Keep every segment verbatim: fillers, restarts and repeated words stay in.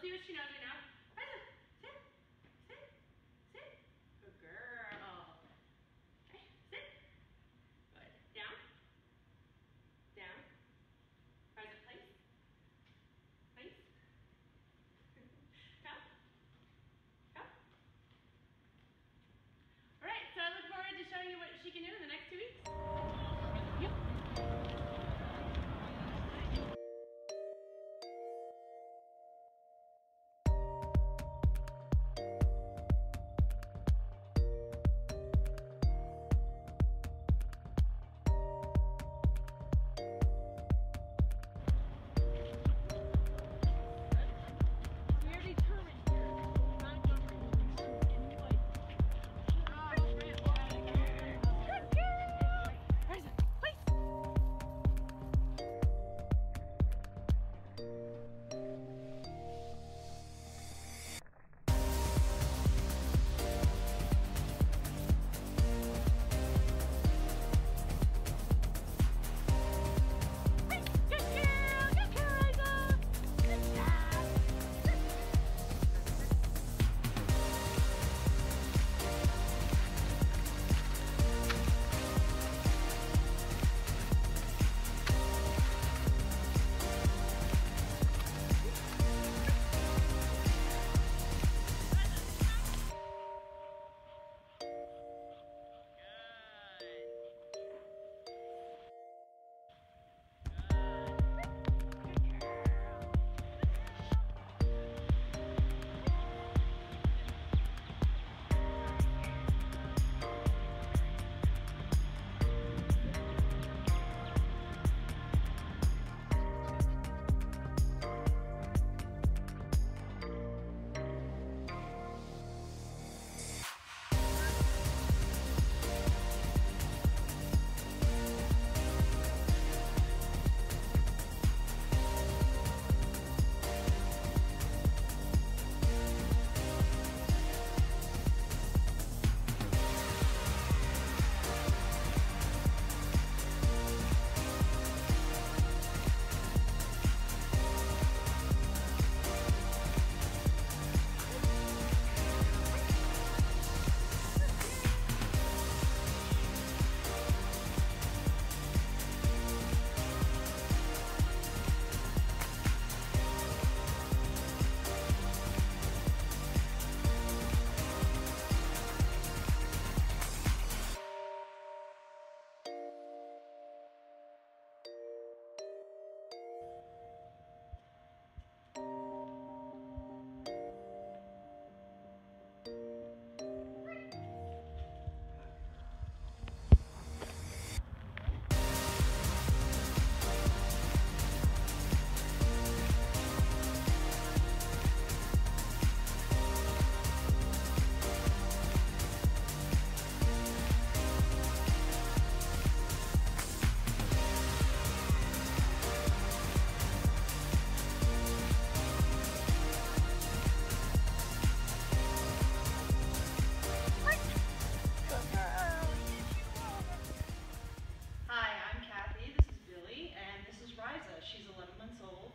see what she knows right now. Risa, sit, sit, sit. Good girl. Okay, sit. Good. Down. Down. Risa, place. Place. Come. Come. All right, so I look forward to showing you what she can do in the next two weeks. Yep. She's eleven months old,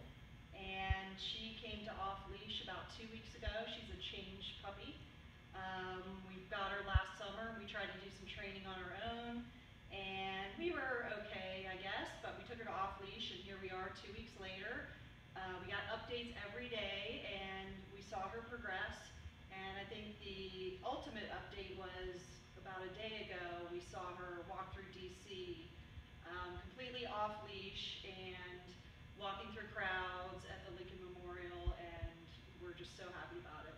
and she came to off leash about two weeks ago. She's a changed puppy. Um, we got her last summer. We tried to do some training on our own, and we were okay, I guess, but we took her to off leash, and here we are two weeks later. Uh, we got updates every day, and we saw her progress, and I think the ultimate update was about a day ago. We saw her walk through D C, um, completely off leash and walking through crowds at the Lincoln Memorial, and we're just so happy about it.